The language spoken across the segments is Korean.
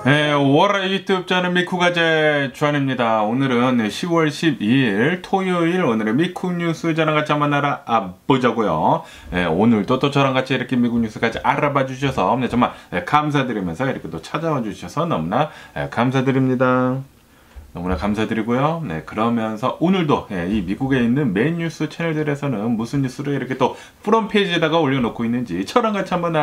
네, 월화 유튜브 저는 미쿠가제 주한입니다. 오늘은 10월 12일 토요일 오늘의 미쿠 뉴스 저랑 같이 한번 알아보자고요. 네, 오늘도 또 저랑 같이 이렇게 미국 뉴스까지 알아봐 주셔서 정말 감사드리면서 이렇게 또 찾아와 주셔서 너무나 감사드립니다. 너무나 감사드리고요. 네, 그러면서 오늘도 이 미국에 있는 메인 뉴스 채널들에서는 무슨 뉴스를 이렇게 또 프론페이지에다가 올려놓고 있는지 저랑 같이 한번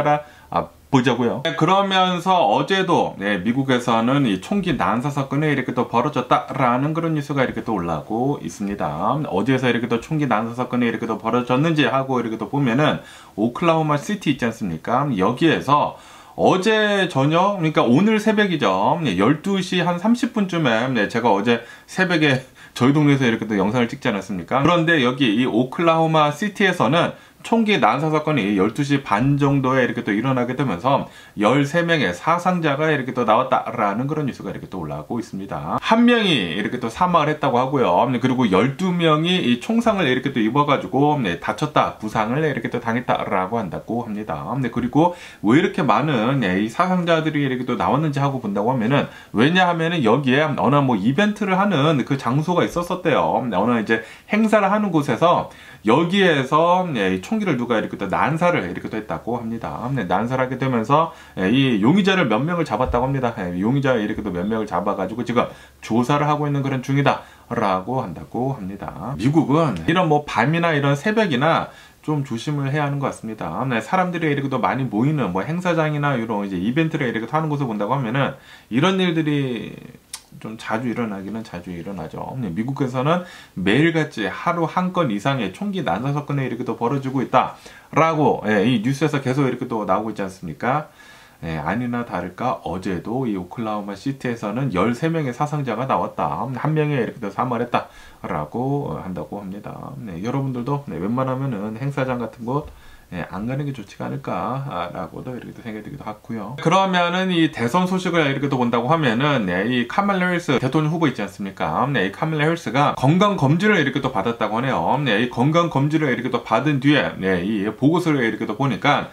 보자고요. 네, 그러면서 어제도 미국에서는 이 총기 난사 사건이 이렇게 또 벌어졌다라는 그런 뉴스가 이렇게 또 올라오고 있습니다. 어디에서 이렇게 또 총기 난사 사건이 이렇게 또 벌어졌는지 하고 이렇게 또 보면은 오클라호마 시티 있지 않습니까? 여기에서 어제 저녁, 그러니까 오늘 새벽이죠. 12시 한 30분쯤에 제가 어제 새벽에 저희 동네에서 이렇게 또 영상을 찍지 않았습니까? 그런데 여기 이 오클라호마 시티에서는 총기 난사 사건이 12시 반 정도에 이렇게 또 일어나게 되면서 13명의 사상자가 이렇게 또 나왔다라는 그런 뉴스가 이렇게 또 올라오고 있습니다. 한 명이 이렇게 또 사망을 했다고 하고요. 그리고 12명이 이 총상을 이렇게 또 입어가지고 다쳤다, 부상을 이렇게 또 당했다라고 한다고 합니다. 그리고 왜 이렇게 많은 이 사상자들이 이렇게 또 나왔는지 하고 본다고 하면은, 왜냐하면은 여기에 어느 뭐 이벤트를 하는 그 장소가 있었었대요. 어느 이제 행사를 하는 곳에서 여기에서 총기를 누가 이렇게 또 난사를 이렇게 또 했다고 합니다. 난사를 하게 되면서 이 용의자를 몇 명을 잡았다고 합니다. 용의자 이렇게 또 몇 명을 잡아가지고 지금 조사를 하고 있는 그런 중이다 라고 한다고 합니다. 미국은 이런 뭐 밤이나 이런 새벽이나 좀 조심을 해야 하는 것 같습니다. 사람들이 이렇게 또 많이 모이는 뭐 행사장이나 이런 이제 이벤트를 이렇게 하는 곳을 본다고 하면은 이런 일들이 좀 자주 일어나기는 자주 일어나죠. 미국에서는 매일같이 하루 한 건 이상의 총기 난사 사건이 이렇게 또 벌어지고 있다라고 이 뉴스에서 계속 이렇게 또 나오고 있지 않습니까? 아니나 다를까 어제도 이 오클라호마 시티에서는 13명의 사상자가 나왔다. 한 명이 이렇게 또 사망을 했다라고 한다고 합니다. 여러분들도 웬만하면은 행사장 같은 곳 안 가는 게 좋지가 않을까라고도 이렇게 생각이 들기도 하고요. 그러면은 이 대선 소식을 이렇게 또 본다고 하면은 이 카말라 해리스 대통령 후보 있지 않습니까? 이 카말라 해리스가 건강 검진을 이렇게 또 받았다고 하네요. 이 건강 검진을 이렇게 또 받은 뒤에 이 보고서를 이렇게 또 보니까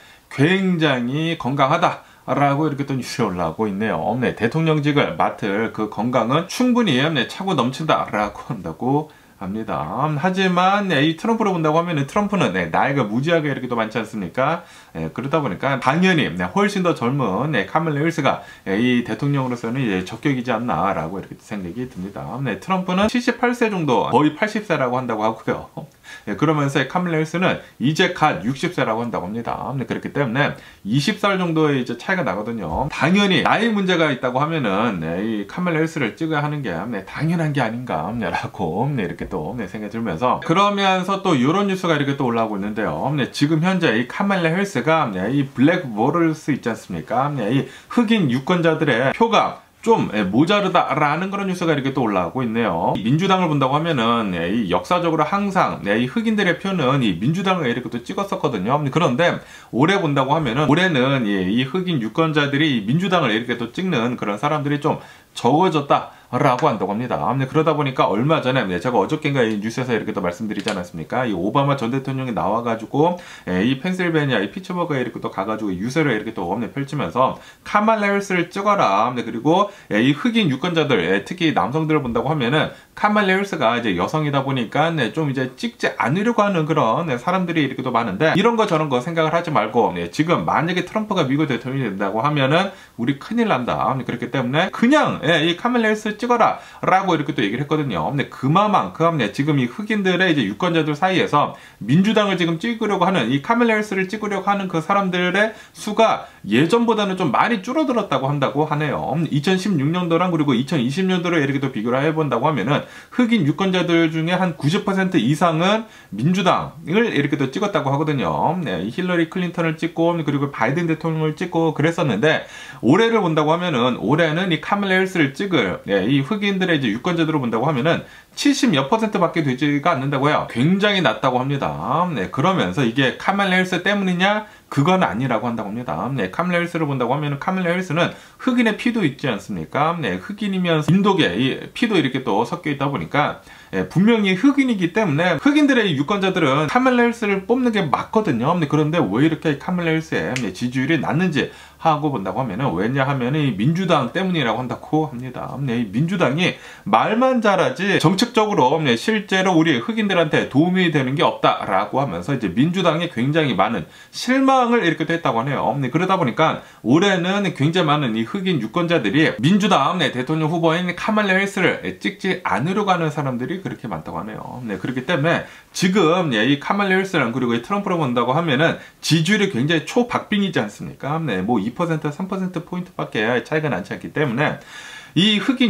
굉장히 건강하다 라고 이렇게 또 뉴스에 올라오고 있네요. 대통령직을 맡을 그 건강은 충분히 차고 넘친다 라고 한다고 합니다. 하지만 이 트럼프로 본다고 하면 트럼프는 나이가 무지하게 이렇게 또 많지 않습니까? 그러다 보니까 당연히 훨씬 더 젊은 카말라 해리스가 이 대통령으로서는 이제 적격이지 않나 라고 이렇게 생각이 듭니다. 트럼프는 78세 정도, 거의 80세라고 한다고 하고요. 그러면서 카말라 해리스는 이제 갓 60세라고 한다고 합니다. 그렇기 때문에 20살 정도의 이제 차이가 나거든요. 당연히 나이 문제가 있다고 하면은 이 카말라 해리스를 찍어야 하는 게 당연한 게 아닌가라고 이렇게 또 생각이 들면서, 그러면서 또 이런 뉴스가 이렇게 또 올라오고 있는데요. 지금 현재 이 카말라 해리스가 이 블랙 보럴스 있지 않습니까? 이 흑인 유권자들의 표가 좀 모자르다라는 그런 뉴스가 이렇게 또 올라오고 있네요. 민주당을 본다고 하면은 이 역사적으로 항상 이 흑인들의 표는 이 민주당을 이렇게 또 찍었었거든요. 그런데 올해 본다고 하면은 올해는 이 흑인 유권자들이 민주당을 이렇게 또 찍는 그런 사람들이 좀 적어졌다 라고 한다고 합니다. 그러다 보니까 얼마 전에 제가 어저께인가 이 뉴스에서 이렇게 또 말씀드리지 않았습니까? 이 오바마 전 대통령이 나와가지고 이 펜실베니아 이 피츠버그에 이렇게 또 가가지고 유세를 이렇게 또 펼치면서 카말라 해리스를 찍어라. 그리고 이 흑인 유권자들, 특히 남성들을 본다고 하면은 카말라 해리스가 이제 여성이다 보니까 좀 이제 찍지 않으려고 하는 그런 사람들이 이렇게 또 많은데, 이런 거 저런 거 생각을 하지 말고 지금 만약에 트럼프가 미국 대통령이 된다고 하면은 우리 큰일 난다. 그렇기 때문에 그냥 이 카말라 해리스 찍어라 라고 이렇게 또 얘기를 했거든요. 근데 그만큼 지금 이 흑인들의 이제 유권자들 사이에서 민주당을 지금 찍으려고 하는, 이 카말라 해리스를 찍으려고 하는 그 사람들의 수가 예전보다는 좀 많이 줄어들었다고 한다고 하네요. 2016년도랑 그리고 2020년도를 이렇게 또 비교를 해본다고 하면은 흑인 유권자들 중에 한 90% 이상은 민주당을 이렇게 또 찍었다고 하거든요. 힐러리 클린턴을 찍고 그리고 바이든 대통령을 찍고 그랬었는데, 올해를 본다고 하면은 올해는 이 카말라 해리스를 찍을 이 흑인들의 이제 유권자들을 본다고 하면은 70몇 % 밖에 되지가 않는다고 해요. 굉장히 낮다고 합니다. 그러면서 이게 카말라 해리스 때문이냐? 그건 아니라고 한다고 합니다. 카말라 해리스를 본다고 하면 카말라 해리스는 흑인의 피도 있지 않습니까? 흑인이면서 인도계 이 피도 이렇게 또 섞여 있다 보니까 분명히 흑인이기 때문에 흑인들의 유권자들은 카말라 해리스를 뽑는 게 맞거든요. 그런데 왜 이렇게 카말라 해리스의 지지율이 낮는지 하고 본다고 하면은, 왜냐하면 이 민주당 때문이라고 한다고 합니다. 이 민주당이 말만 잘하지 정책적으로 실제로 우리 흑인들한테 도움이 되는 게 없다라고 하면서 이제 민주당에 굉장히 많은 실망을 이렇게 했다고 하네요. 그러다 보니까 올해는 굉장히 많은 이 흑인 유권자들이 민주당 대통령 후보인 카말라 해리스를 찍지 않으려고 하는 사람들이 그렇게 많다고 하네요. 그렇기 때문에 지금 이 카말라 해리스랑 그리고 이 트럼프를 본다고 하면은 지지율이 굉장히 초박빙이지 않습니까? 뭐 2%, 3%포인트밖에 차이가 나지 않기 때문에 이 흑인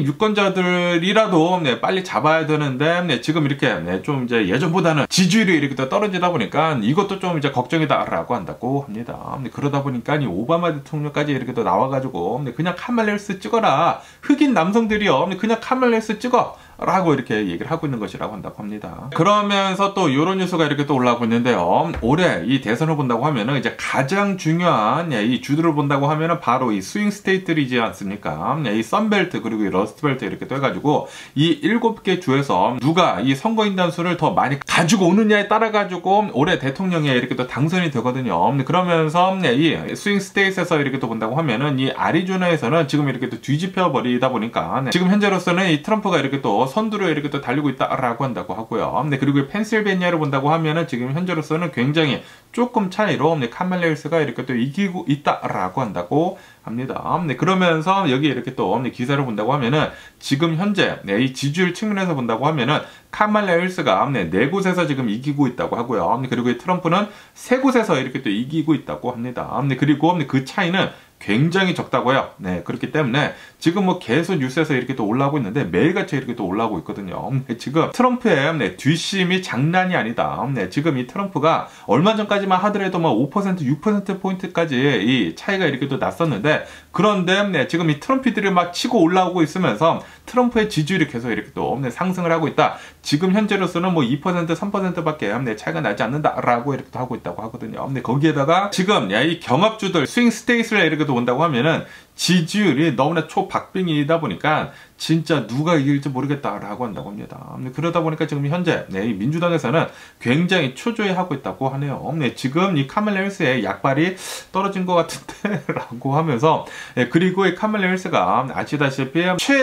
유권자들이라도 빨리 잡아야 되는데 지금 이렇게 좀 이제 예전보다는 지지율이 이렇게 더 떨어지다 보니까 이것도 좀 이제 걱정이다라고 한다고 합니다. 그러다 보니까 이 오바마 대통령까지 이렇게 또 나와가지고 그냥 카말라 해리스 찍어라, 흑인 남성들이요 그냥 카말라 해리스 찍어 라고 이렇게 얘기를 하고 있는 것이라고 한다고 합니다. 그러면서 또 이런 뉴스가 이렇게 또 올라오고 있는데요. 올해 이 대선을 본다고 하면은 이제 가장 중요한 이 주들을 본다고 하면은 바로 이 스윙 스테이트이지 않습니까? 이 썬벨트 그리고 이 러스트벨트 이렇게 또 해가지고 이 7개 주에서 누가 이 선거인단 수를 더 많이 가지고 오느냐에 따라 가지고 올해 대통령에 이렇게 또 당선이 되거든요. 그러면서 이 스윙 스테이트에서 이렇게 또 본다고 하면은 이 애리조나에서는 지금 이렇게 또 뒤집혀 버리다 보니까 지금 현재로서는 이 트럼프가 이렇게 또 선두로 이렇게 또 달리고 있다라고 한다고 하고요. 그리고 펜실베니아를 본다고 하면은 지금 현재로서는 굉장히 조금 차이로 카말라 해리스가 이렇게 또 이기고 있다라고 한다고 합니다. 그러면서 여기 이렇게 또 기사를 본다고 하면은 지금 현재 이 지지율 측면에서 본다고 하면은 카말라 해리스가 4곳에서 지금 이기고 있다고 하고요. 그리고 이 트럼프는 3곳에서 이렇게 또 이기고 있다고 합니다. 그리고 그 차이는 굉장히 적다고요. 그렇기 때문에 지금 뭐 계속 뉴스에서 이렇게 또 올라오고 있는데 매일같이 이렇게 또 올라오고 있거든요. 지금 트럼프의 뒷심이 장난이 아니다. 지금 이 트럼프가 얼마 전까지만 하더라도 뭐 5%, 6%포인트까지 이 차이가 이렇게 또 났었는데, 그런데 지금 이 트럼피들이 막 치고 올라오고 있으면서 트럼프의 지지율이 계속 이렇게 또 상승을 하고 있다. 지금 현재로서는 뭐 2%, 3%밖에 차이가 나지 않는다라고 이렇게 또 하고 있다고 하거든요. 거기에다가 지금 이 경합주들 스윙 스테이트를 이렇게 또 온다고 하면은 지지율이 너무나 초박빙이다 보니까 진짜 누가 이길지 모르겠다라고 한다고 합니다. 그러다 보니까 지금 현재 이 민주당에서는 굉장히 초조해하고 있다고 하네요. 지금 이 카말라 해리스의 약발이 떨어진 것 같은데 라고 하면서, 그리고 이 카말라 해리스가 아시다시피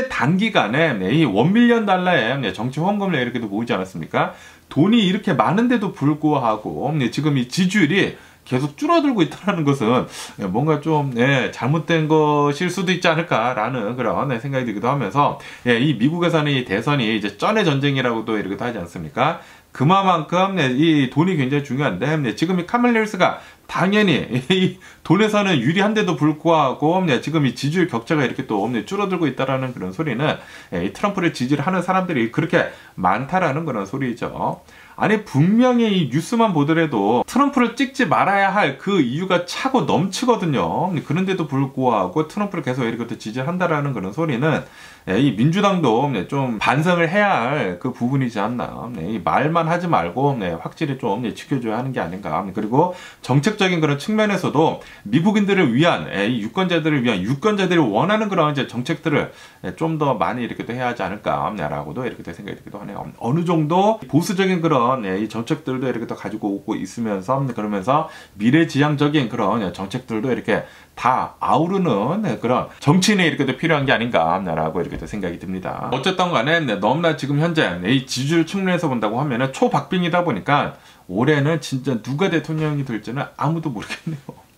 최단기간에 이 $1밀리언의 정치 후원금을 이렇게도 모으지 않았습니까? 돈이 이렇게 많은데도 불구하고 지금 이 지지율이 계속 줄어들고 있다는 것은 뭔가 좀 잘못된 것일 수도 있지 않을까라는 그런 생각이 들기도 하면서, 이 미국에서는 이 대선이 이제 쩐의 전쟁이라고도 이렇게 하지 않습니까? 그만큼 이 돈이 굉장히 중요한데 지금 이 카말라 해리스가 당연히 이 돈에서는 유리한데도 불구하고 지금 이 지지율 격차가 이렇게 또 줄어들고 있다라는 그런 소리는 이 트럼프를 지지를 하는 사람들이 그렇게 많다라는 그런 소리죠. 아니 분명히 이 뉴스만 보더라도 트럼프를 찍지 말아야 할 그 이유가 차고 넘치거든요. 그런데도 불구하고 트럼프를 계속 이렇게 또 지지한다라는 그런 소리는 이 민주당도 좀 반성을 해야 할 그 부분이지 않나. 이 말만 하지 말고 확실히 좀 지켜줘야 하는 게 아닌가. 그리고 정책적인 그런 측면에서도 미국인들을 위한 이 유권자들을 위한 유권자들이 원하는 그런 이제 정책들을 좀 더 많이 이렇게 또 해야 하지 않을까라고도 이렇게 또 생각이 들기도 하네요. 어느 정도 보수적인 그런 이 정책들도 이렇게 또 가지고 오고 있으면서 그러면서 미래지향적인 그런 정책들도 이렇게 다 아우르는 그런 정치인이 이렇게 또 필요한 게 아닌가라고 이렇게 또 생각이 듭니다. 어쨌든 간에 너무나 지금 현재 이 지지율 측면에서 본다고 하면은 초박빙이다 보니까 올해는 진짜 누가 대통령이 될지는 아무도 모르겠네요.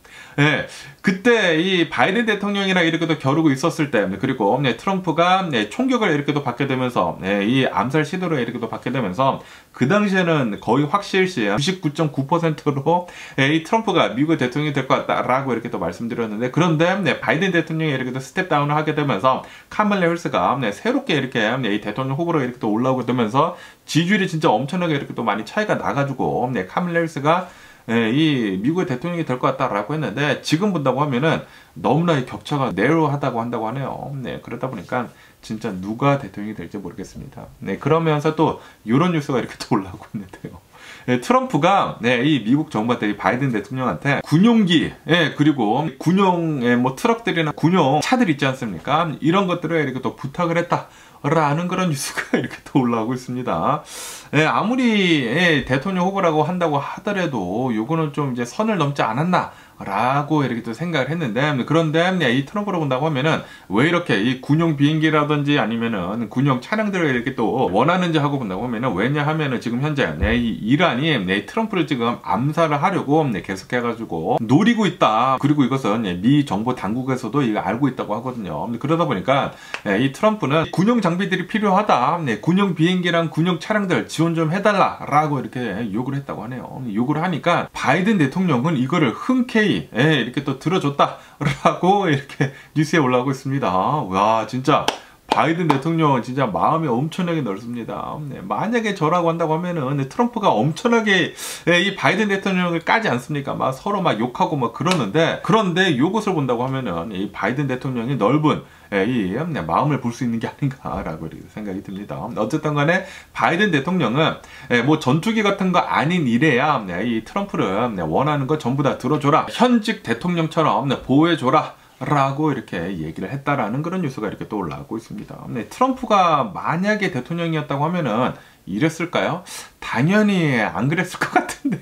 그때 이 바이든 대통령이랑 이렇게 또 겨루고 있었을 때, 그리고 트럼프가 총격을 이렇게 또 받게 되면서 이 암살 시도를 이렇게 또 받게 되면서 그 당시에는 거의 확실시 99.9%로 이 트럼프가 미국 대통령이 될 것 같다라고 이렇게 또 말씀드렸는데, 그런데 바이든 대통령이 이렇게 또 스텝다운을 하게 되면서 카말라 해리스가 새롭게 이렇게 이 대통령 후보로 이렇게 또 올라오게 되면서 지지율이 진짜 엄청나게 이렇게 또 많이 차이가 나가지고 카말라 해리스가 이 미국의 대통령이 될 것 같다라고 했는데, 지금 본다고 하면은 너무나 이 격차가 내로하다고 한다고 하네요. 그러다 보니까 진짜 누가 대통령이 될지 모르겠습니다. 그러면서 또 이런 뉴스가 이렇게 또 올라오고 있는데요. 트럼프가 이 미국 정부한테 이 바이든 대통령한테 군용기, 그리고 군용 뭐 트럭들이나 군용 차들 있지 않습니까? 이런 것들을 이렇게 또 부탁을 했다 라는 그런 뉴스가 이렇게 또 올라오고 있습니다. 예, 아무리 대통령 후보라고 한다고 하더라도 요거는 좀 이제 선을 넘지 않았나 라고 이렇게 또 생각을 했는데, 그런데 이 트럼프로 본다고 하면은 왜 이렇게 이 군용 비행기라든지 아니면은 군용 차량들을 이렇게 또 원하는지 하고 본다고 하면은, 왜냐하면은 지금 현재 이 이란이 트럼프를 지금 암살을 하려고 계속해가지고 노리고 있다. 그리고 이것은 미 정보 당국에서도 이거 알고 있다고 하거든요. 그러다 보니까 이 트럼프는 군용 장비들이 필요하다. 군용 비행기랑 군용 차량들 지원 좀 해달라라고 이렇게 요구를 했다고 하네요. 요구를 하니까 바이든 대통령은 이거를 흔쾌히 이렇게 또 들어줬다라고 이렇게 뉴스에 올라오고 있습니다. 와, 진짜 바이든 대통령은 진짜 마음이 엄청나게 넓습니다. 만약에 저라고 한다고 하면은 트럼프가 엄청나게 이 바이든 대통령을 까지 않습니까? 막 서로 막 욕하고 막 그러는데, 그런데 요것을 본다고 하면은 이 바이든 대통령이 넓은 이 마음을 볼 수 있는 게 아닌가라고 생각이 듭니다. 어쨌든 간에 바이든 대통령은 뭐 전투기 같은 거 아닌 이래야 이 트럼프를 원하는 거 전부 다 들어줘라, 현직 대통령처럼 보호해줘라 라고 이렇게 얘기를 했다라는 그런 뉴스가 이렇게 또 올라오고 있습니다. 트럼프가 만약에 대통령이었다고 하면은 이랬을까요? 당연히 안 그랬을 것 같은데.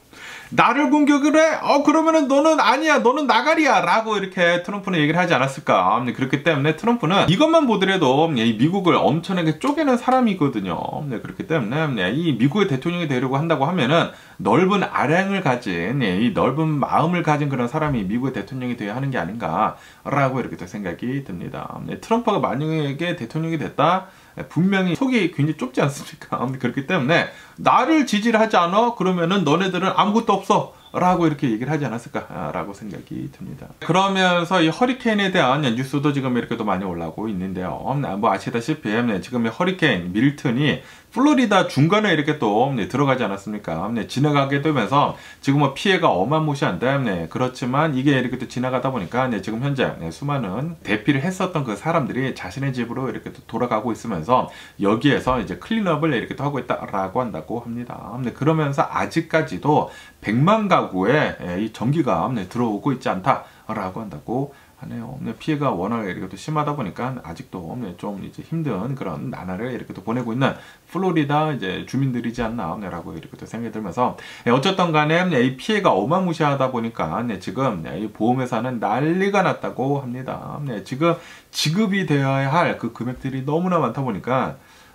나를 공격을 해? 그러면은 너는 아니야, 너는 나가리야 라고 이렇게 트럼프는 얘기를 하지 않았을까. 그렇기 때문에 트럼프는 이것만 보더라도 이 미국을 엄청나게 쪼개는 사람이거든요. 그렇기 때문에 이 미국의 대통령이 되려고 한다고 하면은 넓은 아량을 가진, 이 넓은 마음을 가진 그런 사람이 미국의 대통령이 되어야 하는 게 아닌가 라고 이렇게 또 생각이 듭니다. 트럼프가 만약에 대통령이 됐다, 분명히 속이 굉장히 좁지 않습니까? 그렇기 때문에 나를 지지를 하지 않아? 그러면은 너네들은 아무것도 없어 라고 이렇게 얘기를 하지 않았을까라고 생각이 듭니다. 그러면서 이 허리케인에 대한 뉴스도 지금 이렇게 또 많이 올라오고 있는데요. 뭐 아시다시피 지금 이 허리케인 밀튼이 플로리다 중간에 이렇게 또 들어가지 않았습니까? 지나가게 되면서 지금 뭐 피해가 어마무시한데, 그렇지만 이게 이렇게 또 지나가다 보니까 지금 현재 수많은 대피를 했었던 그 사람들이 자신의 집으로 이렇게 또 돌아가고 있으면서 여기에서 이제 클린업을 이렇게 또 하고 있다라고 한다고 합니다. 그러면서 아직까지도 100만 가구에 이 전기가 들어오고 있지 않다라고 한다고 하네요. 피해가 워낙 이렇게 또 심하다 보니까 아직도 좀 이제 힘든 그런 나날을 이렇게 또 보내고 있는 플로리다 이제 주민들이지 않나라고 이렇게 또 생각이 들면서, 어쨌든 간에 이 피해가 어마무시하다 보니까 지금 이 보험회사는 난리가 났다고 합니다. 지금 지급이 되어야 할 그 금액들이 너무나 많다 보니까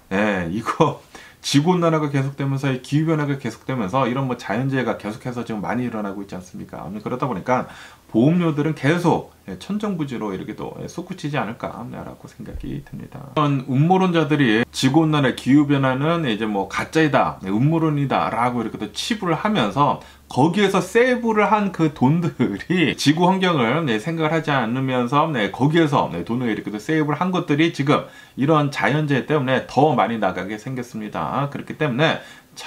이거 지구온난화가 계속되면서 기후변화가 계속되면서 이런 뭐 자연재해가 계속해서 지금 많이 일어나고 있지 않습니까? 그러다 보니까 보험료들은 계속 천정부지로 이렇게 또 솟구치지 않을까라고 생각이 듭니다. 이런 음모론자들이 지구온난화 기후변화는 이제 뭐 가짜이다, 음모론이다 라고 이렇게 또 치부를 하면서 거기에서 세이브를 한 그 돈들이 지구 환경을 생각을 하지 않으면서 거기에서 돈을 이렇게 또 세이브를 한 것들이 지금 이런 자연재해 때문에 더 많이 나가게 생겼습니다. 그렇기 때문에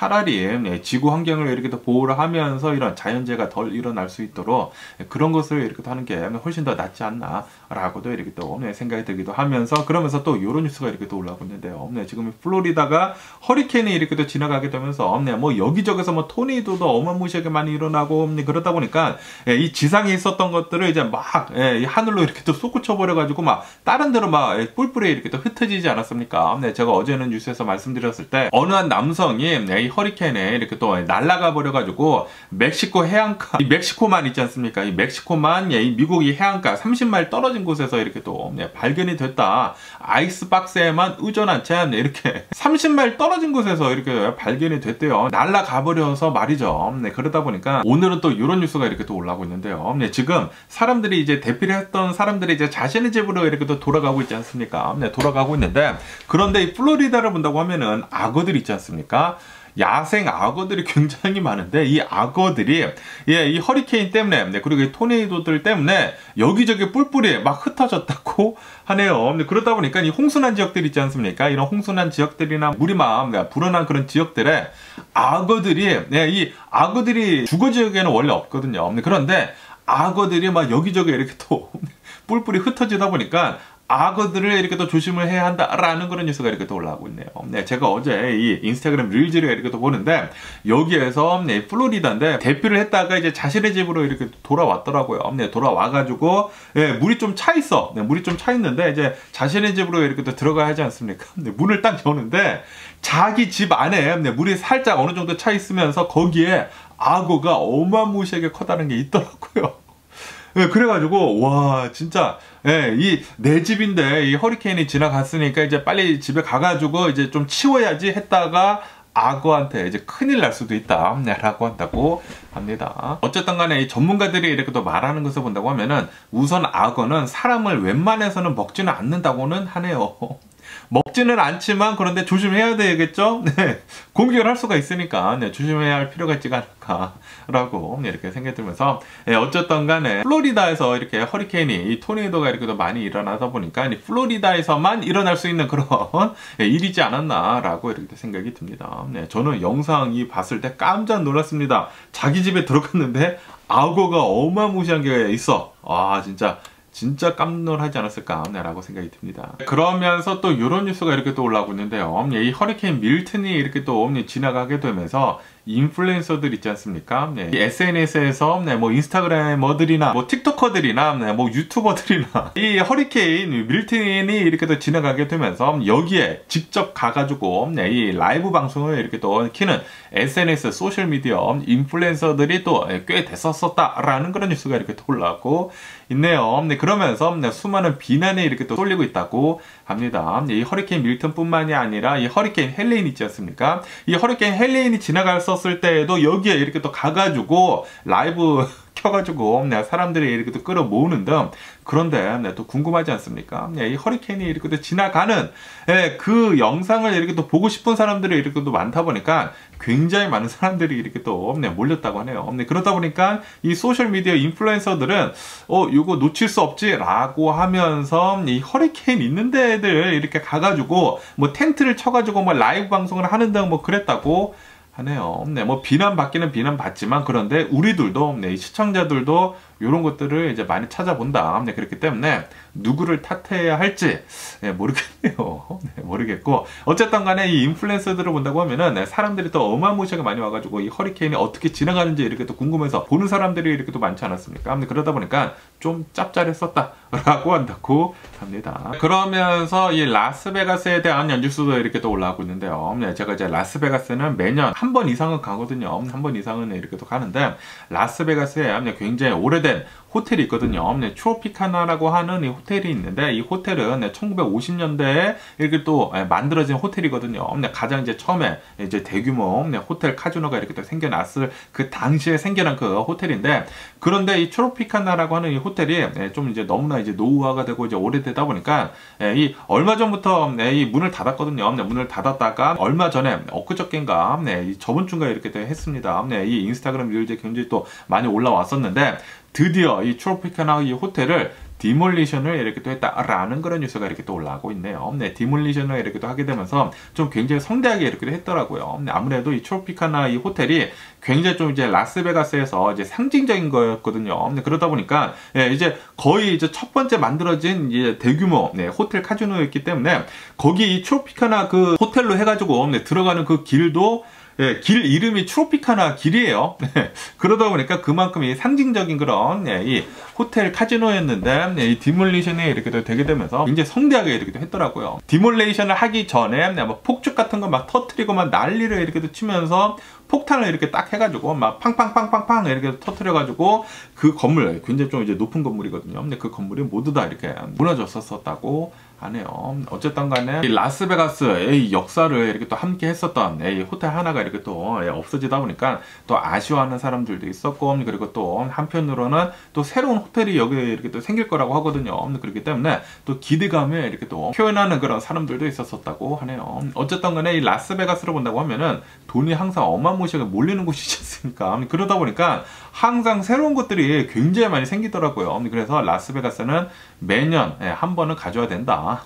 차라리 지구 환경을 이렇게 더 보호를 하면서 이런 자연재해가 덜 일어날 수 있도록 그런 것을 이렇게 하는 게 훨씬 더 낫지 않나 라고도 이렇게 또 생각이 들기도 하면서, 그러면서 또 이런 뉴스가 이렇게 또 올라오고 있는데요. 지금 플로리다가 허리케인이 이렇게 또 지나가게 되면서 뭐 여기저기서 뭐 토네이도도 어마무시하게 많이 일어나고 그러다 보니까 이 지상에 있었던 것들을 이제 막 이 하늘로 이렇게 또 솟구쳐 버려 가지고 막 다른 데로 막 뿔뿔이 이렇게 또 흩어지지 않았습니까? 제가 어제는 뉴스에서 말씀드렸을 때 어느 한 남성이 이 허리케인에 이렇게 또 날아가 버려가지고 멕시코 해안가, 이 멕시코만 있지 않습니까? 이 멕시코만 이 미국이 해안가 30마일 떨어진 곳에서 이렇게 또 발견이 됐다. 아이스박스에만 의존한 채 이렇게 30마일 떨어진 곳에서 이렇게 발견이 됐대요. 날아가 버려서 말이죠. 그러다 보니까 오늘은 또 이런 뉴스가 이렇게 또 올라오고 있는데요. 지금 사람들이 이제 대피를 했던 사람들이 이제 자신의 집으로 이렇게 또 돌아가고 있지 않습니까? 돌아가고 있는데, 그런데 이 플로리다를 본다고 하면은 악어들 있지 않습니까? 야생 악어들이 굉장히 많은데, 이 악어들이 이 허리케인 때문에 그리고 이 토네이도들 때문에 여기저기 뿔뿔이 막 흩어졌다고 하네요. 그러다 보니까 이 홍순환 지역들 있지 않습니까? 이런 홍순환 지역들이나 물이 막 불어난 그런 지역들에 악어들이 이 악어들이 주거 지역에는 원래 없거든요. 그런데 악어들이 막 여기저기 이렇게 또 뿔뿔이 흩어지다 보니까 악어들을 이렇게 또 조심을 해야 한다라는 그런 뉴스가 이렇게 또 올라오고 있네요. 네, 제가 어제 이 인스타그램 릴즈를 이렇게 또 보는데 여기에서 네, 플로리다인데 대피를 했다가 이제 자신의 집으로 이렇게 돌아왔더라고요. 네, 돌아와가지고 네, 물이 좀 차 있어. 네, 물이 좀 차 있는데 이제 자신의 집으로 이렇게 또 들어가야 하지 않습니까? 네, 문을 딱 여는데 자기 집 안에 네, 물이 살짝 어느 정도 차 있으면서 거기에 악어가 어마무시하게 커다란 게 있더라고요. 네, 그래가지고 와 진짜 이 내 집인데 이 허리케인이 지나갔으니까 이제 빨리 집에 가가지고 이제 좀 치워야지 했다가 악어한테 이제 큰일 날 수도 있다 라고 한다고 합니다. 어쨌든 간에 이 전문가들이 이렇게 또 말하는 것을 본다고 하면은 우선 악어는 사람을 웬만해서는 먹지는 않는다고는 하네요. 먹지는 않지만 그런데 조심해야 되겠죠? 네. 공격을 할 수가 있으니까 네, 조심해야 할 필요가 있지가 않을까라고 이렇게 생각이 들면서 어쨌든 간에 플로리다에서 이렇게 허리케인이 이 토네이도가 이렇게 많이 일어나다 보니까 이 플로리다에서만 일어날 수 있는 그런 일이지 않았나라고 이렇게 생각이 듭니다. 네, 저는 영상이 봤을 때 깜짝 놀랐습니다. 자기 집에 들어갔는데 악어가 어마무시한 게 있어. 아 진짜 깜놀하지 않았을까라고 생각이 듭니다. 그러면서 또 이런 뉴스가 이렇게 또 올라오고 있는데요. 이 허리케인 밀튼이 이렇게 또 지나가게 되면서 인플루엔서들 있지 않습니까? 네. SNS에서 뭐 인스타그래머들이나 뭐 틱토커들이나 뭐 유튜버들이나 이 허리케인 밀튼이 이렇게 또 지나가게 되면서 여기에 직접 가가지고 이 라이브 방송을 이렇게 또 키는 SNS 소셜미디어 인플루엔서들이 또 꽤 됐었다라는 그런 뉴스가 이렇게 또 올라오고 있네요. 네, 그러면서 수많은 비난이 이렇게 또 쏠리고 있다고 합니다. 이 허리케인 밀튼뿐만이 아니라 이 허리케인 헬레인 있지 않습니까? 이 허리케인 헬레인이 지나갔었을 때에도 여기에 이렇게 또 가가지고 라이브 켜가지고 사람들이 이렇게 또 끌어모으는 등 그런데 또 궁금하지 않습니까? 이 허리케인이 이렇게 또 지나가는 그 영상을 이렇게 또 보고 싶은 사람들이 이렇게 또 많다 보니까 굉장히 많은 사람들이 이렇게 또 몰렸다고 하네요. 그러다 보니까 이 소셜미디어 인플루엔서들은 이거 놓칠 수 없지 라고 하면서 이 허리케인 있는 데들 이렇게 가가지고 뭐 텐트를 쳐가지고 뭐 라이브 방송을 하는 등 뭐 그랬다고 하네요. 네, 뭐 비난받기는 비난받지만 그런데 우리들도 이 시청자들도 이런 것들을 이제 많이 찾아본다. 네, 그렇기 때문에 누구를 탓해야 할지 모르겠네요. 네, 모르겠고 어쨌든 간에 이 인플루엔서들을 본다고 하면은 사람들이 또 어마무시하게 많이 와가지고 이 허리케인이 어떻게 지나가는지 이렇게 또 궁금해서 보는 사람들이 이렇게 또 많지 않았습니까? 근데 그러다 보니까 좀 짭짤했었다라고 한다고 합니다. 그러면서 이 라스베가스에 대한 뉴스도 이렇게 또 올라오고 있는데요. 네, 제가 이제 라스베가스는 매년 한 번 이상은 가거든요. 한 번 이상은 이렇게 또 가는데 라스베가스에 굉장히 오래된 호텔이 있거든요. 네, 트로피카나라고 하는 이 호텔이 있는데 이 호텔은 1950년대에 이렇게 또 만들어진 호텔이거든요. 가장 이제 처음에 이제 대규모 호텔 카지노가 이렇게 또 생겨났을 그 당시에 생겨난 그 호텔인데 그런데 이 트로피카나라고 하는 이 호텔이 좀 이제 너무나 이제 노후화가 되고 이제 오래되다 보니까 이 얼마 전부터 이 문을 닫았거든요. 문을 닫았다가 얼마 전에 엊그저께인가 저번 주인가 이렇게 했습니다. 이 인스타그램 릴즈에 굉장히 또 많이 올라왔었는데 드디어 이 트로피카나 이 호텔을 디몰리션을 이렇게 또 했다라는 그런 뉴스가 이렇게 또 올라오고 있네요. 네, 디몰리션을 이렇게 또 하게 되면서 좀 굉장히 성대하게 이렇게 했더라고요. 아무래도 이 트로피카나 이 호텔이 굉장히 좀 이제 라스베가스에서 이제 상징적인 거였거든요. 그러다 보니까 이제 거의 이제 첫 번째 만들어진 이제 대규모 호텔 카지노였기 때문에 거기 이 트로피카나 그 호텔로 해가지고 들어가는 그 길도 길 이름이 트로피카나 길이에요. 그러다 보니까 그만큼 이 상징적인 그런 이 호텔 카지노였는데 이 디몰리션이 이렇게 되게 되면서 굉장히 성대하게 이렇게 했더라고요. 디몰레이션을 하기 전에 뭐 폭죽 같은 거 막 터트리고 막 난리를 이렇게 치면서 폭탄을 이렇게 딱 해가지고 막 팡팡팡팡팡 이렇게 터트려가지고 그 건물 굉장히 좀 이제 높은 건물이거든요. 근데 그 건물이 모두 다 이렇게 무너졌었다고 하네요. 어쨌든 간에 이 라스베가스의 역사를 이렇게 또 함께 했었던 이 호텔 하나가 이렇게 또 없어지다 보니까 또 아쉬워하는 사람들도 있었고 그리고 또 한편으로는 또 새로운 호텔이 여기 이렇게 또 생길 거라고 하거든요. 그렇기 때문에 또 기대감에 이렇게 또 표현하는 그런 사람들도 있었었다고 하네요. 어쨌든 간에 이 라스베가스를 본다고 하면은 돈이 항상 어마무시하게 몰리는 곳이지 않습니까? 그러다 보니까 항상 새로운 것들이 굉장히 많이 생기더라고요. 그래서 라스베가스는 매년 한 번은 가져야 된다.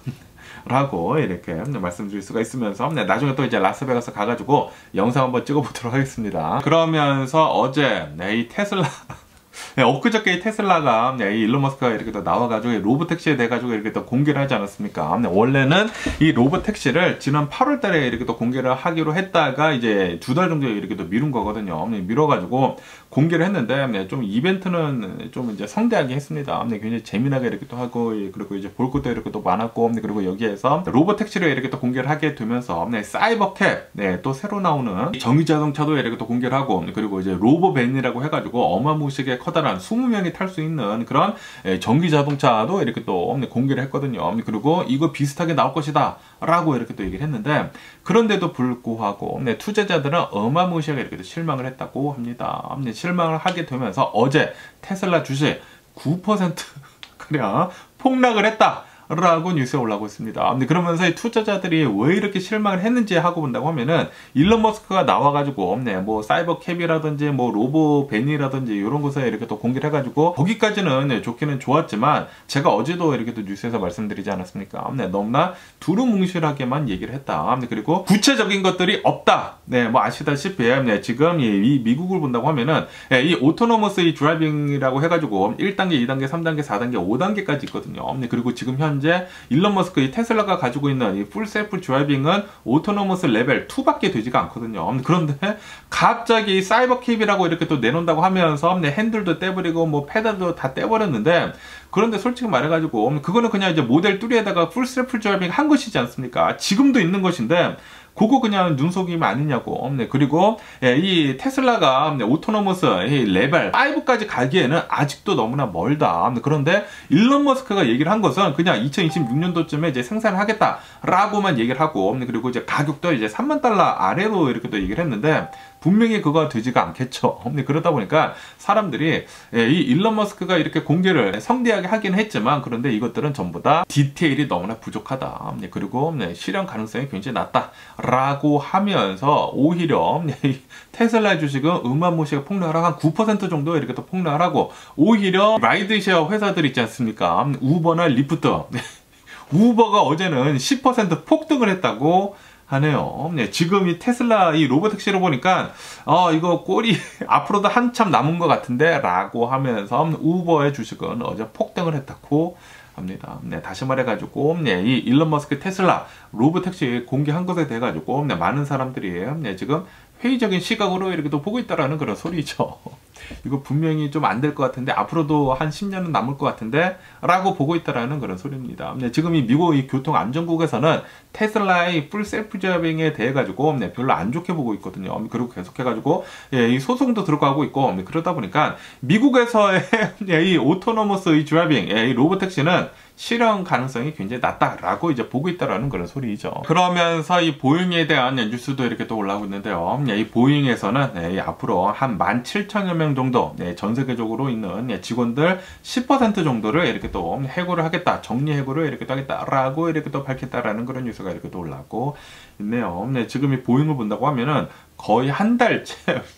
라고 이렇게 말씀드릴 수가 있으면서 나중에 또 이제 라스베가스 가가지고 영상 한번 찍어보도록 하겠습니다. 그러면서 어제 이 테슬라 네, 엊그저께 테슬라가 이 일론 머스크가 이렇게 또 나와가지고 로보택시에 대해가지고 이렇게 또 공개를 하지 않았습니까? 원래는 이 로보택시를 지난 8월달에 이렇게 또 공개를 하기로 했다가 이제 2달 정도 이렇게 또 미룬 거거든요. 미뤄가지고 공개를 했는데 좀 이벤트는 좀 이제 성대하게 했습니다. 굉장히 재미나게 이렇게 또 하고 그리고 이제 볼 것도 이렇게 또 많았고 그리고 여기에서 로보택시를 이렇게 또 공개를 하게 되면서 사이버캡 또 새로 나오는 전기자동차도 이렇게 또 공개를 하고 그리고 이제 로보밴이라고 해가지고 어마무시하게 커다란 20명이 탈 수 있는 그런 전기자동차도 이렇게 또 공개를 했거든요. 그리고 이거 비슷하게 나올 것이다 라고 이렇게 또 얘기를 했는데 그런데도 불구하고 투자자들은 어마무시하게 이렇게 또 실망을 했다고 합니다. 실망을 하게 되면서 어제 테슬라 주식 9% 그냥 폭락을 했다 라고 뉴스에 올라오고 있습니다. 그러면서 이 투자자들이 왜 이렇게 실망을 했는지 하고 본다고 하면은 일론 머스크가 나와가지고 뭐 사이버캡이라든지 뭐 로보밴이라든지 이런 곳에 이렇게 또 공개를 해가지고 거기까지는 좋기는 좋았지만 제가 어제도 이렇게 또 뉴스에서 말씀드리지 않았습니까? 너무나 두루뭉실하게만 얘기를 했다. 그리고 구체적인 것들이 없다. 뭐 아시다시피 지금 이 미국을 본다고 하면은 이 오토노머스 이 드라이빙이라고 해가지고 1단계, 2단계, 3단계, 4단계, 5단계까지 있거든요. 그리고 지금 현재 일론 머스크 이 테슬라가 가지고 있는 이 풀 셀프 드라이빙은 오토노머스 레벨 2밖에 되지가 않거든요. 그런데 갑자기 사이버캡이라고 이렇게 또 내놓는다고 하면서 핸들도 떼버리고 뭐 페달도 다 떼버렸는데 그런데 솔직히 말해가지고 그거는 그냥 이제 모델 3에다가 풀 셀프 드라이빙 한 것이지 않습니까? 지금도 있는 것인데 그거 그냥 눈속임 아니냐고. 그리고 이 테슬라가 오토노머스 레벨 5까지 가기에는 아직도 너무나 멀다. 그런데 일론 머스크가 얘기를 한 것은 그냥 2026년도쯤에 이제 생산을 하겠다라고만 얘기를 하고 그리고 이제 가격도 이제 $30,000 아래로 이렇게 또 얘기를 했는데 분명히 그거 되지가 않겠죠. 그러다 보니까 사람들이 이 일론 머스크가 이렇게 공개를 성대하게 하긴 했지만 그런데 이것들은 전부 다 디테일이 너무나 부족하다. 그리고 실현 가능성이 굉장히 낮다. 라고 하면서 오히려 테슬라 주식은 어마무시하게 폭락을 하고 한 9% 정도 이렇게 또 폭락을 하고 오히려 라이드쉐어 회사들 있지 않습니까? 우버나 리프트. 우버가 어제는 10% 폭등을 했다고 하네요. 지금 이 테슬라 이 로보택시로 보니까 이거 꼴이 앞으로도 한참 남은 것 같은데 라고 하면서 우버의 주식은 어제 폭등을 했다고 합니다. 다시 말해가지고 이 일론 머스크 테슬라 로보택시 공개한 것에 대해 가지고 많은 사람들이 지금 회의적인 시각으로 이렇게 또 보고 있다라는 그런 소리죠. 이거 분명히 좀 안 될 것 같은데 앞으로도 한 10년은 남을 것 같은데 라고 보고 있다라는 그런 소리입니다. 지금 이 미국 이 교통안전국에서는 테슬라의 풀 셀프 드라이빙에 대해 가지고 별로 안 좋게 보고 있거든요. 그리고 계속해 가지고 이 소송도 들어가고 있고 그러다 보니까 미국에서의 이 오토노머스 이 드라이빙 이 로보택시는 실현 가능성이 굉장히 낮다라고 이제 보고 있다라는 그런 소리죠. 그러면서 이 보잉에 대한 뉴스도 이렇게 또 올라오고 있는데요. 이 보잉에서는 앞으로 한 17,000여 명 정도 전 세계적으로 있는 직원들 10% 정도를 이렇게 또 해고를 하겠다, 정리 해고를 이렇게 또 하겠다라고 이렇게 또 밝혔다라는 그런 뉴스가 이렇게 또 올라오고 있네요. 지금 이 보잉을 본다고 하면은 거의 한 달째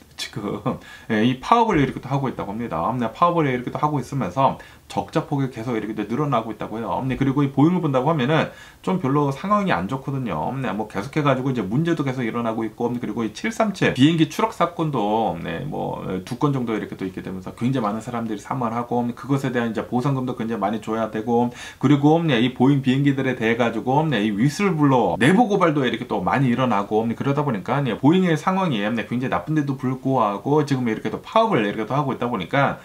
지금 이 파업을 이렇게 또 하고 있다고 합니다. 파업을 이렇게 또 하고 있으면서 적자 폭이 계속 이렇게 늘어나고 있다고 해요. 그리고 이 보잉을 본다고 하면은 좀 별로 상황이 안 좋거든요. 뭐 계속해가지고 이제 문제도 계속 일어나고 있고 그리고 이 737 비행기 추락 사건도 뭐 2건 정도 이렇게 또 있게 되면서 굉장히 많은 사람들이 사망을 하고 그것에 대한 이제 보상금도 굉장히 많이 줘야 되고 그리고 이 보잉 비행기들에 대해 가지고 이 위슬블로 내부 고발도 이렇게 또 많이 일어나고 그러다 보니까 보잉의 상황이 굉장히 나쁜데도 불구하고 지금 이렇게 또 파업을 이렇게 또 하고 있다 보니까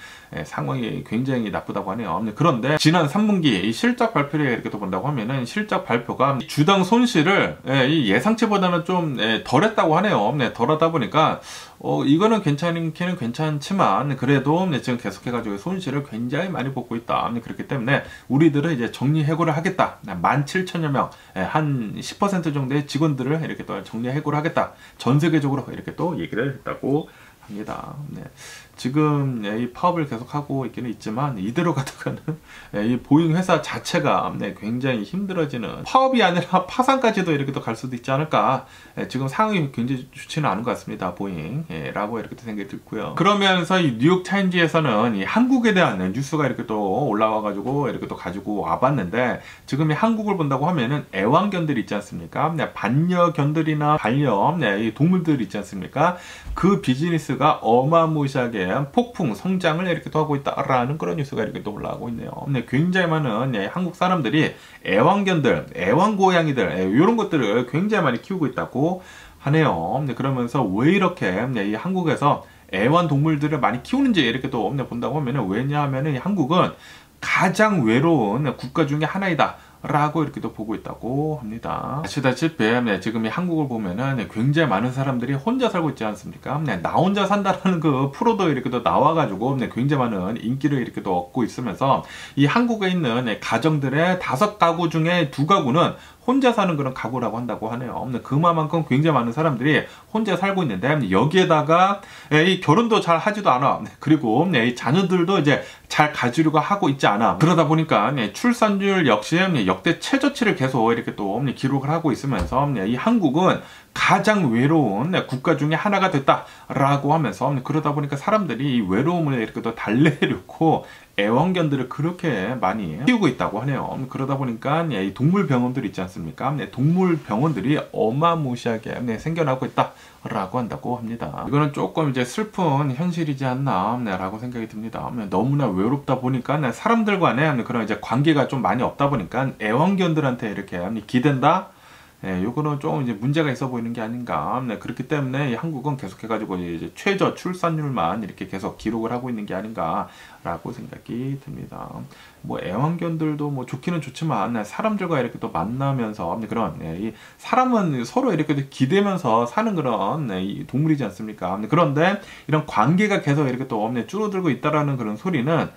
상황이 굉장히 나쁘다고 하네요. 그런데 지난 3분기 이 실적 발표를 이렇게 또 본다고 하면은 실적 발표가 주당 손실을 이 예상치보다는 좀 덜했다고 하네요. 덜하다 보니까 이거는 괜찮기는 괜찮지만 그래도 지금 계속해가지고 손실을 굉장히 많이 보고 있다. 그렇기 때문에 우리들은 이제 정리 해고를 하겠다. 17,000여 명, 한 10% 정도의 직원들을 이렇게 또 정리 해고를 하겠다. 전 세계적으로 이렇게 또 얘기를 했다고 합니다. 지금 이 파업을 계속하고 있기는 있지만 이대로 가다가는 이 보잉 회사 자체가 굉장히 힘들어지는 파업이 아니라 파산까지도 이렇게 또 갈 수도 있지 않을까. 지금 상황이 굉장히 좋지는 않은 것 같습니다. 보잉라고 이렇게 생각이 들고요. 그러면서 이 뉴욕 타임즈에서는 이 한국에 대한 뉴스가 이렇게 또 올라와가지고 이렇게 또 가지고 와봤는데 지금 이 한국을 본다고 하면은 애완견들이 있지 않습니까? 반려견들이나 반려 이 동물들 있지 않습니까? 그 비즈니스가 어마무시하게 폭풍 성장을 이렇게 또 하고 있다라는 그런 뉴스가 이렇게 또 올라오고 있네요. 네, 굉장히 많은 한국 사람들이 애완견들, 애완고양이들 이런 것들을 굉장히 많이 키우고 있다고 하네요. 네, 그러면서 왜 이렇게 이 한국에서 애완동물들을 많이 키우는지 이렇게 또 본다고 하면은, 왜냐하면은 한국은 가장 외로운 국가 중에 하나이다 라고 이렇게 또 보고 있다고 합니다. 아시다시피 지금 이 한국을 보면은 굉장히 많은 사람들이 혼자 살고 있지 않습니까? 나 혼자 산다라는 그 프로도 이렇게 또 나와가지고 굉장히 많은 인기를 이렇게 또 얻고 있으면서, 이 한국에 있는 가정들의 5가구 중에 2가구는 혼자 사는 그런 가구라고 한다고 하네요. 그만큼 굉장히 많은 사람들이 혼자 살고 있는데, 여기에다가 이 결혼도 잘 하지도 않아. 그리고 이 자녀들도 이제 잘 가지려고 하고 있지 않아. 그러다 보니까 출산율 역시 역대 최저치를 계속 이렇게 또 기록을 하고 있으면서, 이 한국은 가장 외로운 국가 중에 하나가 됐다라고 하면서, 그러다 보니까 사람들이 이 외로움을 이렇게 또 달래려고 애완견들을 그렇게 많이 키우고 있다고 하네요. 그러다 보니까 이 동물병원들 있지 않습니까? 동물병원들이 어마무시하게 생겨나고 있다라고 한다고 합니다. 이거는 조금 이제 슬픈 현실이지 않나 라고 생각이 듭니다. 너무나 외롭다 보니까 사람들 간에 그런 이제 관계가 좀 많이 없다 보니까 애완견들한테 이렇게 기댄다? 요거는 좀 이제 문제가 있어 보이는 게 아닌가. 그렇기 때문에 한국은 계속해가지고 이제 최저 출산율만 이렇게 계속 기록을 하고 있는 게 아닌가라고 생각이 듭니다. 뭐 애완견들도 뭐 좋기는 좋지만 사람들과 이렇게 또 만나면서 그런 이 사람은 서로 이렇게 기대면서 사는 그런 이 동물이지 않습니까? 그런데 이런 관계가 계속 이렇게 또 줄어들고 있다라는 그런 소리는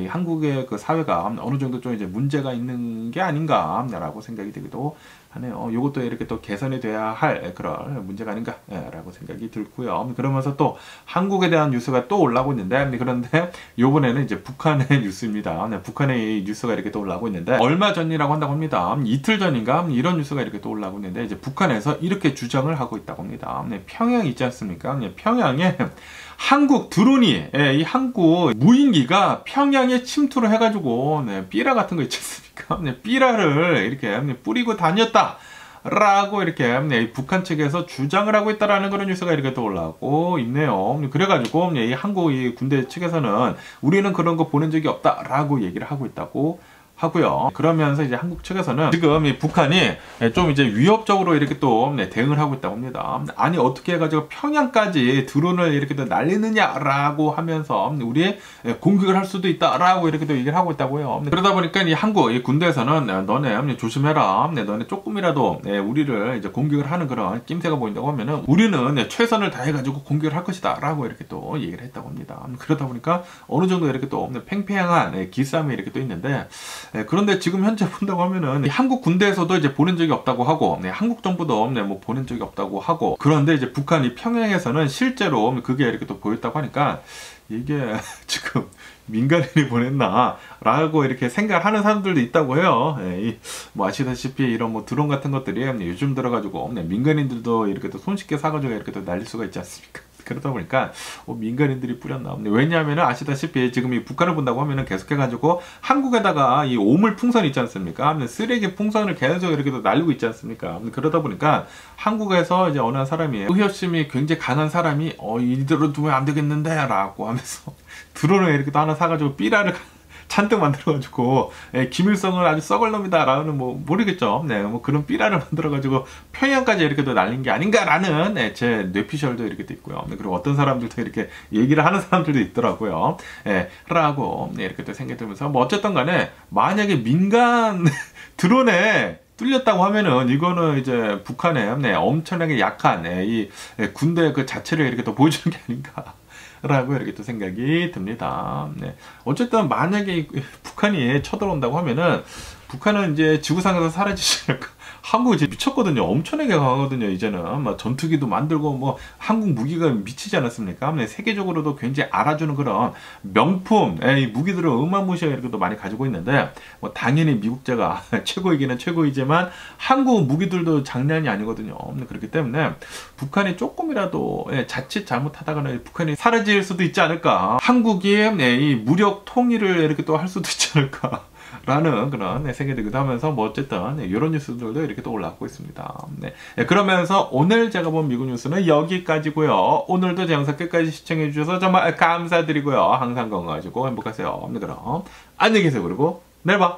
한국의 그 사회가 어느 정도 좀 이제 문제가 있는 게 아닌가라고 생각이 되기도 하네요. 이것도 이렇게 또 개선이 돼야 할 그런 문제가 아닌가라고 생각이 들고요. 그러면서 또 한국에 대한 뉴스가 또 올라오고 있는데, 그런데 요번에는 이제 북한의 뉴스입니다. 북한의 뉴스가 이렇게 또 올라오고 있는데, 얼마 전이라고 한다고 합니다. 이틀 전인가 이런 뉴스가 이렇게 또 올라오고 있는데, 이제 북한에서 이렇게 주장을 하고 있다고 합니다. 평양 있지 않습니까? 평양에 한국 드론이, 이 한국 무인기가 평양에 침투를 해가지고 삐라 같은 거 있지 않습니까? 삐라를 이렇게 뿌리고 다녔다 라고 이렇게 북한 측에서 주장을 하고 있다라는 그런 뉴스가 이렇게 또 올라오고 있네요. 그래가지고 이 한국 이 군대 측에서는 우리는 그런 거 보낸 적이 없다라고 얘기를 하고 있다고 하고요. 그러면서 이제 한국 측에서는 지금 이 북한이 좀 이제 위협적으로 이렇게 또 대응을 하고 있다고 합니다. 아니 어떻게 해가지고 평양까지 드론을 이렇게 또 날리느냐라고 하면서 우리 공격을 할 수도 있다라고 이렇게 또 얘기를 하고 있다고요. 그러다 보니까 이 한국 이 군대에서는 너네 조심해라. 너네 조금이라도 우리를 이제 공격을 하는 그런 낌새가 보인다고 하면은 우리는 최선을 다해가지고 공격을 할 것이다라고 이렇게 또 얘기를 했다고 합니다. 그러다 보니까 어느 정도 이렇게 또 팽팽한 기싸움이 이렇게 또 있는데, 그런데 지금 현재 본다고 하면은 한국 군대에서도 이제 보낸 적이 없다고 하고, 한국 정부도 뭐 보낸 적이 없다고 하고, 그런데 이제 북한이 평양에서는 실제로 그게 이렇게 또 보였다고 하니까 이게 지금 민간인이 보냈나 라고 이렇게 생각하는 사람들도 있다고 해요. 뭐 아시다시피 이런 뭐 드론 같은 것들이 요즘 들어가지고 민간인들도 이렇게 또 손쉽게 사가지고 이렇게 또 날릴 수가 있지 않습니까? 그러다 보니까 민간인들이 뿌렸나. 왜냐하면 아시다시피 지금 이 북한을 본다고 하면은 계속해가지고 한국에다가 이 오물 풍선 있지 않습니까? 쓰레기 풍선을 계속 이렇게 또 날리고 있지 않습니까? 그러다 보니까 한국에서 이제 어느 한 사람이 의협심이 굉장히 강한 사람이 이대로 두면 안 되겠는데 라고 하면서 드론을 이렇게 또 하나 사가지고 삐라를 잔뜩 만들어가지고 김일성을 아주 썩을 놈이다 라는 뭐 모르겠죠. 뭐 그런 삐라를 만들어가지고 평양까지 이렇게 또 날린 게 아닌가라는 제 뇌피셜도 이렇게 또 있고요. 그리고 어떤 사람들도 이렇게 얘기를 하는 사람들도 있더라고요. 라고 이렇게 또 생각이 들면서, 뭐 어쨌든 간에 만약에 민간 드론에 뚫렸다고 하면은 이거는 이제 북한의 엄청나게 약한 이 군대 그 자체를 이렇게 또 보여주는 게 아닌가 라고 이렇게 또 생각이 듭니다. 어쨌든 만약에 북한이 쳐들어온다고 하면은 북한은 이제 지구상에서 사라지지 않을까. 한국이 이제 미쳤거든요. 엄청나게 강하거든요. 이제는 막 전투기도 만들고 뭐 한국 무기가 미치지 않았습니까? 세계적으로도 굉장히 알아주는 그런 명품 무기들을 어마무시하게 이렇게 또 많이 가지고 있는데, 뭐 당연히 미국제가 최고이기는 최고이지만 한국 무기들도 장난이 아니거든요. 그렇기 때문에 북한이 조금이라도 자칫 잘못하다가는 북한이 사라질 수도 있지 않을까. 한국이 이 무력 통일을 이렇게 또 할 수도 있지 않을까 라는 그런 생각이 하면서 뭐 어쨌든 이런 뉴스들도 이렇게 또 올라오고 있습니다. 네. 그러면서 오늘 제가 본 미국 뉴스는 여기까지고요. 오늘도 제 영상 끝까지 시청해 주셔서 정말 감사드리고요. 항상 건강하시고 행복하세요. 그럼 안녕히 계세요. 그리고 내일 봐.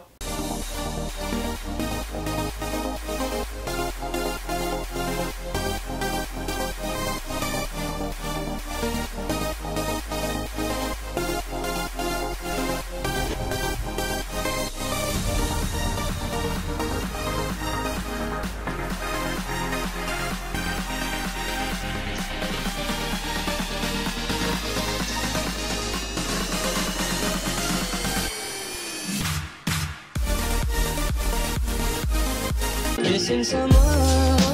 Missing someone